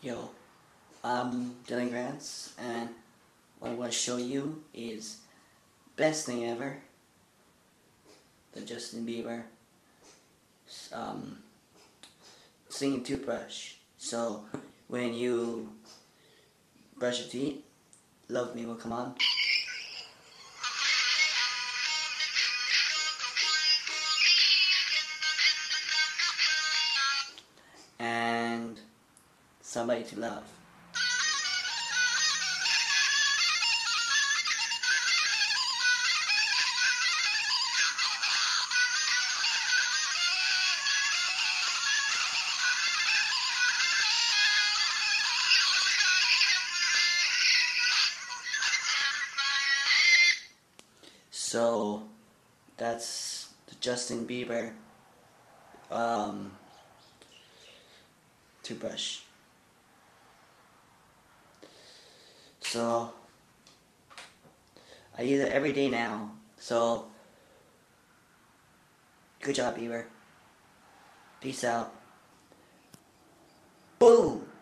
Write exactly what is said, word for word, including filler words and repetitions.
Yo, I'm Dylan Grantz, and what I want to show you is best thing ever, the Justin Bieber um, singing toothbrush. So when you brush your teeth, Love Me will come on. And Somebody to Love. So that's the Justin Bieber um, toothbrush. So I use it every day now. So good job, Bieber. Peace out. Boom.